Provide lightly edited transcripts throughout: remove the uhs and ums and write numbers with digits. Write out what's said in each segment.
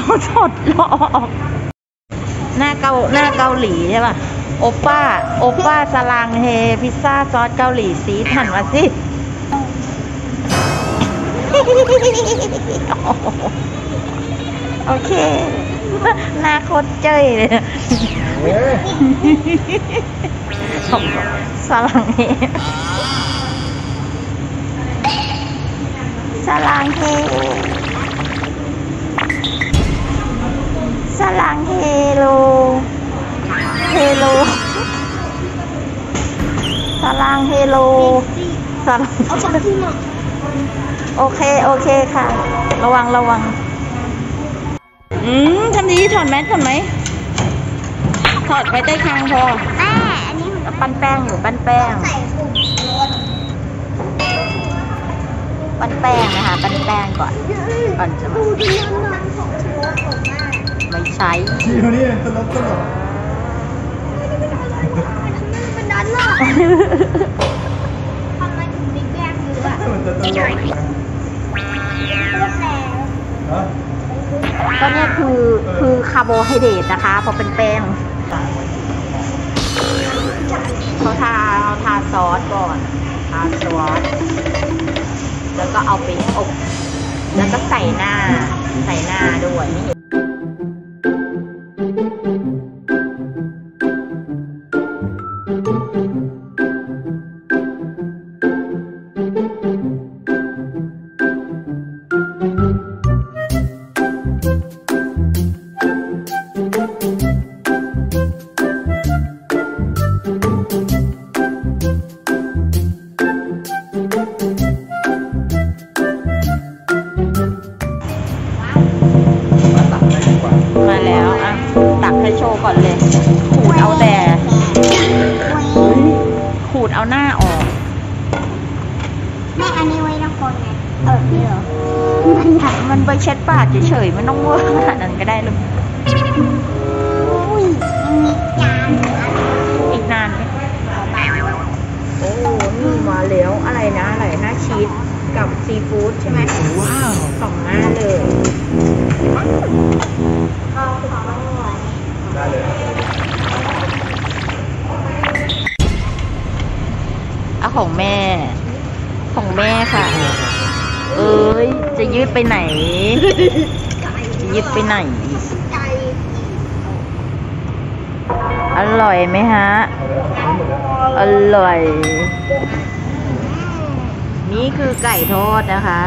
สดหลอกหน้าเกาหลีใช่ป่ะโอป้าสลางเฮพิซซ่าซอสเกาหลีซีดหันมาสิโอเคหน้าโคตรเจ้ยเลยสลางเฮสลางเฮสลางเฮโลสลางเฮโลสลางโอเคค่ะระวังทำดีถอดแมสก่อนไหมถอดไว้ใต้คางพอแม่อันนี้ปั้นแป้งอยู่ปั้นแป้งนะคะปั้นแป้งก่อนจะมาไม่ใช้นี่ตลกเป็นดันหรอทำไมถึงมีแป้งอยู่อะก็เนี่ยคือคาร์โบไฮเดรตนะคะเพราะเป็นแป้งเขาทาซอสก่อนทาซอสแล้วก็เอาไปอบแล้วก็ใส่หน้าด้วยนี่มาแล้วอ่ะตักให้โชว์ก่อนเลยขูดเอาหน้าออกแม่อันนี้ไว้นะคนไงนี่เหรอมันไปเช็ดปากเฉยๆมันต้องเวอร์ขนาดนั้นก็ได้หรืออีกนานไหมโอ้นี่มาแล้วอะไรนะหน้าชีสกับซีฟู้ดใช่ไหมว้าวสองหน้าเลยได้เลยของแม่ค่ะจะยืดไปไหนอร่อยไหมฮะอร่อยนี่คือไก่ทอดนะคะ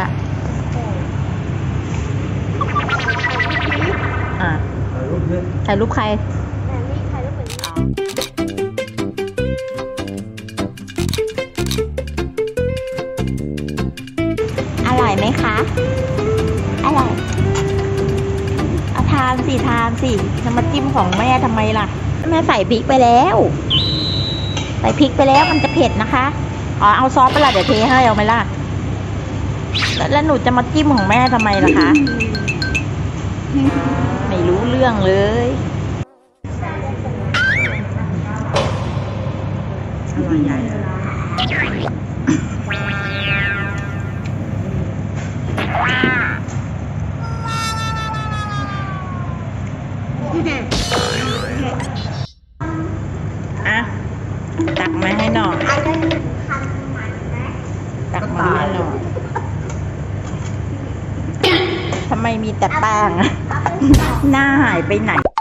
ถ่ายรูปใครอร่อยไหมคะอร่อยเอาทานสิจะมาจิ้มของแม่ทำไมล่ะแม่ใส่พริกไปแล้วมันจะเผ็ดนะคะเอาซอสไปละเดี๋ยวเทให้เอาไหมล่ะแล้วหนูจะมาจิ้มของแม่ทำไมล่ะคะไม่รู้เรื่องเลยอร่อยใหญ่ตักมาให้หน่อยทำไมมีแต่แป้งหน้าหายไปไหน